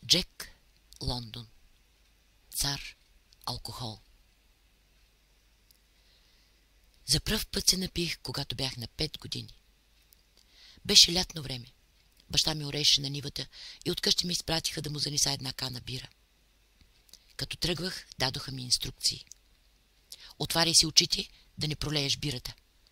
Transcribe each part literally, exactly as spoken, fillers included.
Джек Лондон. Цар алкохол. За пръв път се напих, когато бях на пет години. Беше лятно време. Баща ми ореше на нивата и откъщи ми изпратиха да му занеса една кана бира. Като тръгвах, дадоха ми инструкции. Отваряй си очите, да не пролееш бирата.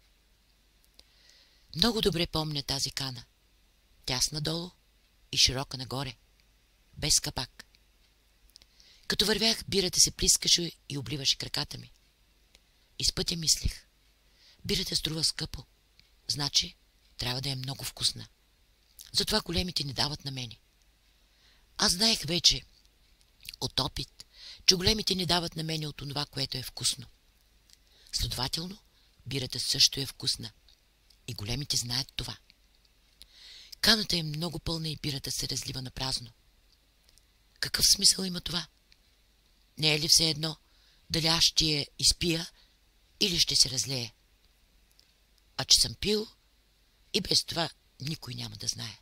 Много добре помня тази кана. Тясна долу и широка нагоре, без капак. Като вървях, бирата се плискаше и обливаше краката ми. Из пътя мислех: бирата струва скъпо, значи трябва да е много вкусна. Затова големите не дават на мене. Аз знаех вече от опит, че големите не дават на мене от това, което е вкусно. Следователно, бирата също е вкусна. И големите знаят това. Каната е много пълна и бирата се разлива на празно. Какъв смисъл има това? Не е ли все едно дали аз ще я изпия или ще се разлее? А че съм пил, и без това никой няма да знае.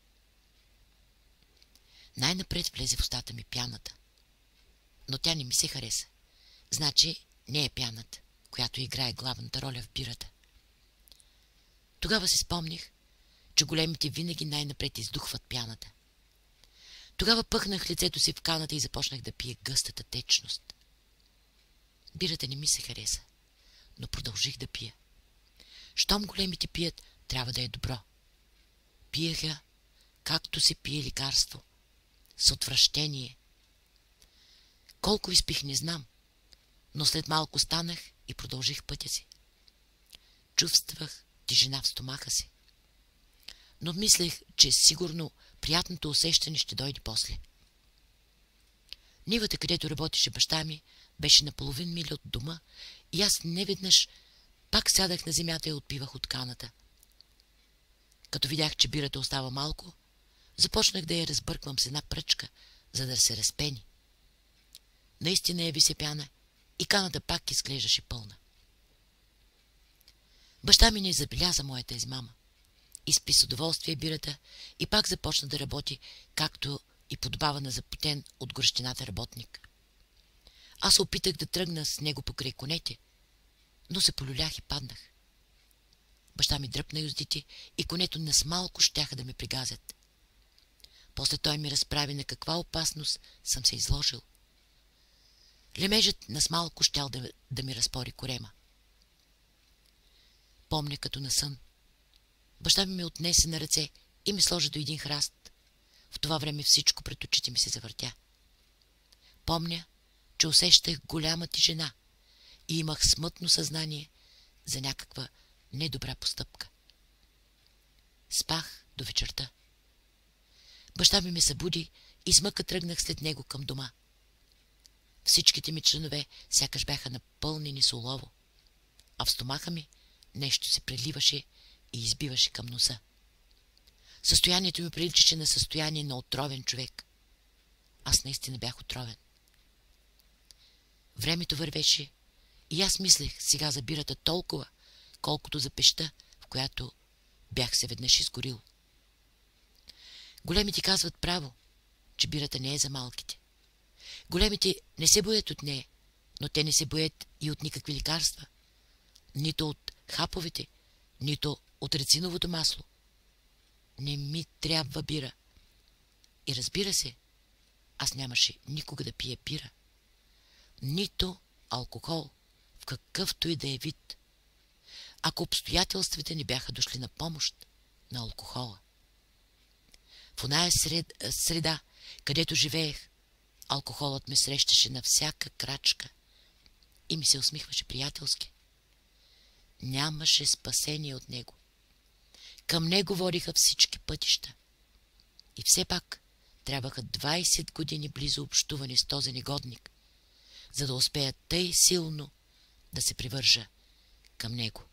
Най-напред влезе в устата ми пяната. Но тя не ми се хареса. Значи не е пяната, която играе главната роля в бирата. Тогава си спомних, че големите винаги най-напред издухват пяната. Тогава пъхнах лицето си в каната и започнах да пия гъстата течност. Бирата не ми се хареса, но продължих да пия. Щом големите пият, трябва да е добро. Пиеха, както се пие лекарство, с отвращение. Колко изпих, не знам, но след малко станах и продължих пътя си. Чувствах тежина в стомаха си. Но мислех, че сигурно приятното усещане ще дойде после. Нивата, където работеше баща ми, беше на половин миля от дома и аз неведнъж пак сядах на земята и отпивах от каната. Като видях, че бирата остава малко, започнах да я разбърквам с една пръчка, за да се разпени. Наистина я висе пяна и каната пак изглеждаше пълна. Баща ми не забеляза моята измама. Изпи с удоволствие бирата и пак започна да работи, както и подобава на запотен от горещината работник. Аз се опитах да тръгна с него покрай конете, но се полюлях и паднах. Баща ми дръпна юздите и конето не с малко щяха да ме пригазят. После той ми разправи на каква опасност съм се изложил. Лемежът на с малко щял да, да ми разпори корема. Помня като на сън. Баща ми ме отнесе на ръце и ме сложи до един храст. В това време всичко пред очите ми се завъртя. Помня, че усещах голяма тежина и имах смътно съзнание за някаква недобра постъпка. Спах до вечерта. Баща ми ме събуди и с мъка тръгнах след него към дома. Всичките ми членове сякаш бяха напълнени с олово, а в стомаха ми нещо се преливаше и избиваше към носа. Състоянието ми приличаше на състояние на отровен човек. Аз наистина бях отровен. Времето вървеше и аз мислех сега за бирата толкова, колкото за пещта, в която бях се веднъж изгорил. Големите казват право, че бирата не е за малките. Големите не се боят от нея, но те не се боят и от никакви лекарства. Нито от хаповете, нито от рециновото масло. Не ми трябва бира. И разбира се, аз нямаше никога да пия бира. Нито алкохол, в какъвто и да е вид. Ако обстоятелствата не бяха дошли на помощ на алкохола. В оная сред, среда, където живеех, алкохолът ме срещаше на всяка крачка и ми се усмихваше приятелски. Нямаше спасение от него. Към него водиха всички пътища. И все пак трябваха двайсет години близо общуване с този негодник, за да успея тъй силно да се привържа към него.